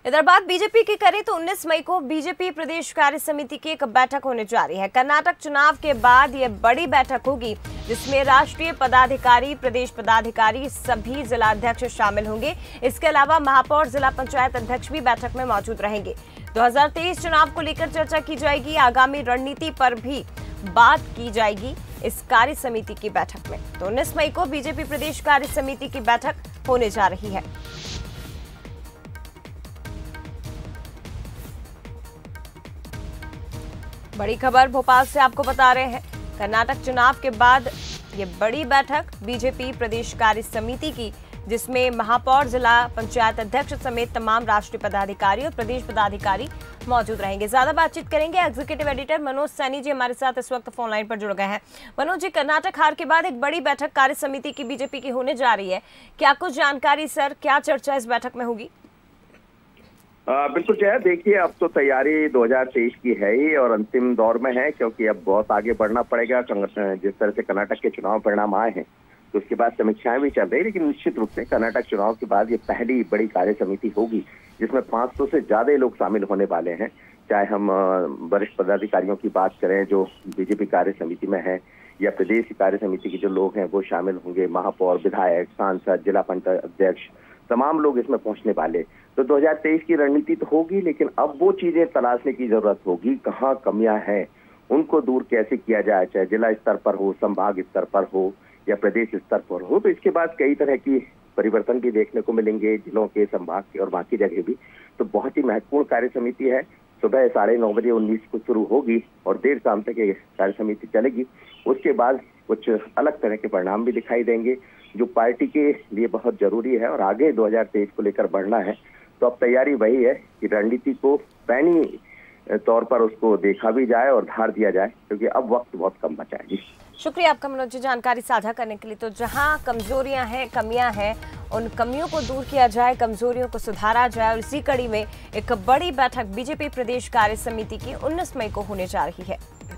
इधर बात बीजेपी की करें तो 19 मई को बीजेपी प्रदेश कार्य समिति की एक बैठक होने जा रही है। कर्नाटक चुनाव के बाद यह बड़ी बैठक होगी जिसमें राष्ट्रीय पदाधिकारी, प्रदेश पदाधिकारी, सभी जिलाध्यक्ष शामिल होंगे। इसके अलावा महापौर, जिला पंचायत अध्यक्ष भी बैठक में मौजूद रहेंगे। 2023 चुनाव को लेकर चर्चा की जाएगी। आगामी रणनीति पर भी बात की जाएगी इस कार्य समिति की बैठक में। तो 19 मई को बीजेपी प्रदेश कार्य समिति की बैठक होने जा रही है। बड़ी खबर भोपाल से आपको बता रहे हैं। कर्नाटक चुनाव के बाद ये बड़ी बैठक बीजेपी प्रदेश कार्य समिति की, जिसमें महापौर, जिला पंचायत अध्यक्ष समेत तमाम राष्ट्रीय पदाधिकारी और प्रदेश पदाधिकारी मौजूद रहेंगे। ज्यादा बातचीत करेंगे एग्जीक्यूटिव एडिटर मनोज सैनी जी हमारे साथ इस वक्त फोन लाइन पर जुड़ गए हैं। मनोज जी, कर्नाटक हार के बाद एक बड़ी बैठक कार्य समिति की बीजेपी की होने जा रही है, क्या कुछ जानकारी सर, क्या चर्चा इस बैठक में होगी? बिल्कुल जया, देखिए अब तो तैयारी 2023 की है ही और अंतिम दौर में है, क्योंकि अब बहुत आगे बढ़ना पड़ेगा। जिस तरह से कर्नाटक के चुनाव परिणाम आए हैं तो उसके बाद समीक्षाएं भी चल रही, लेकिन निश्चित रूप से कर्नाटक चुनाव के बाद ये पहली बड़ी कार्य समिति होगी जिसमें 500 से ज्यादा लोग शामिल होने वाले हैं। चाहे हम वरिष्ठ पदाधिकारियों की बात करें जो बीजेपी कार्य समिति में है, या प्रदेश कार्य समिति के जो लोग हैं वो शामिल होंगे। महापौर, विधायक, सांसद, जिला पंचायत अध्यक्ष, तमाम लोग इसमें पहुंचने वाले। तो 2023 की रणनीति तो होगी, लेकिन अब वो चीजें तलाशने की जरूरत होगी, कहाँ कमियां हैं उनको दूर कैसे किया जाए, चाहे जिला स्तर पर हो, संभाग स्तर पर हो या प्रदेश स्तर पर हो। तो इसके बाद कई तरह की परिवर्तन भी देखने को मिलेंगे, जिलों के, संभाग के और बाकी जगह भी। तो बहुत ही महत्वपूर्ण कार्य समिति है। सुबह 9:30 बजे 19 को शुरू होगी और देर शाम तक ये कार्य समिति चलेगी। उसके बाद कुछ अलग तरह के परिणाम भी दिखाई देंगे जो पार्टी के लिए बहुत जरूरी है और आगे 2023 को लेकर बढ़ना है। तो अब तैयारी वही है कि रणनीति को पैनी तौर पर उसको देखा भी जाए और धार दिया जाए, क्योंकि अब वक्त बहुत कम बचा है। जी शुक्रिया आपका मनोज जी जानकारी साझा करने के लिए। तो जहां कमजोरियां हैं, कमियां हैं, उन कमियों को दूर किया जाए, कमजोरियों को सुधारा जाए और इसी कड़ी में एक बड़ी बैठक बीजेपी प्रदेश कार्य समिति की 19 मई को होने जा रही है।